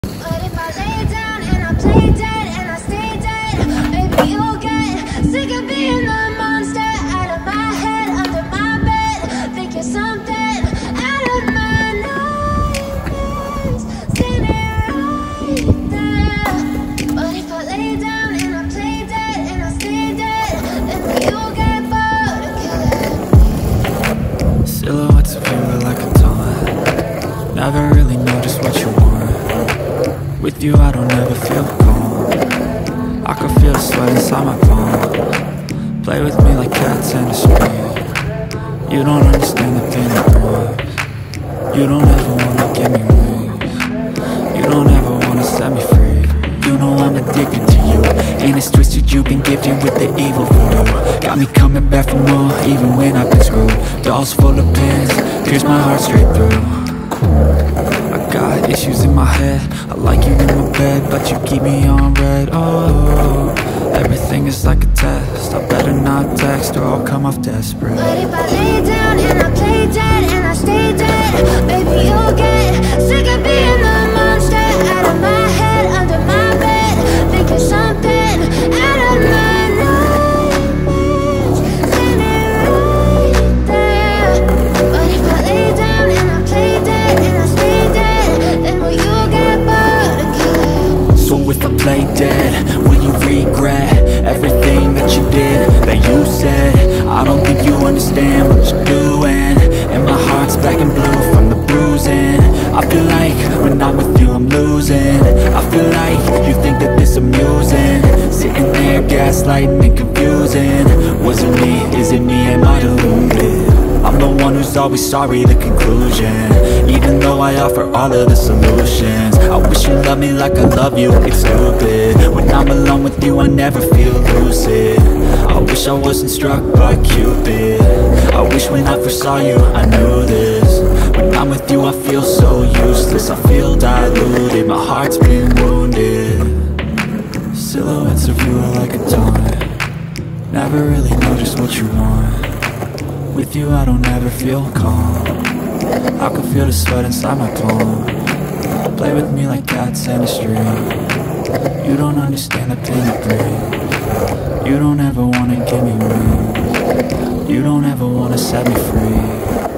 But if I lay down and I play dead and I stay dead, maybe you'll get sick of being the monster out of my head, under my bed, thinking something out of my nightmares, standing right there. But if I lay down and I play dead and I stay dead, then you'll get bored of killing me. Silhouettes of you are like a taunt. Never really know just what you want. With you I don't ever feel calm. I can feel the sweat inside my palm. Play with me like cats in the street. You don't understand the pain it brings. You don't ever wanna give me wings. You don't ever wanna set me free. You know I'm addicted to you, and it's twisted, you've been gifted with the evil voodoo. Got me coming back for more, even when I've been screwed. Dolls full of pins, pierce my heart straight through. I got issues in my head, I like you in my bed, but you keep me on red. Oh, everything is like a test, I better not text or I'll come off desperate. But if I lay down and I play dead and I stay dead, maybe you'll get sick of being the monster out of my head, under my bed, thinking something out of my nightmares, standing right there. But if I lay down and I play dead and I stay dead, then will you get bored of killing? So if I play dead, will you regret everything that you did, that you said? I don't think you understand what you're doing, and my heart's black and blue from the bruising. I feel like when I'm with you I'm losing. I feel like you think that this amusing, sitting there gaslighting and confusing. Was it me? Is it me? Am I deluded? I'm the one who's always sorry, the conclusion, even though I offer all of the solutions. I wish you loved me like I love you, it's stupid. When I'm alone with you I never feel lucid. I wish I wasn't struck by Cupid. I wish when I first saw you I knew this. When I'm with you I feel so useless, I feel diluted, my heart's been wounded. Silhouettes of you are like a taunt. Never really know just what you want. With you I don't ever feel calm. I can feel the sweat inside my palm. Play with me like cats in the street. You don't understand the pain it brings. You don't ever wanna give me wings. You don't ever wanna set me free.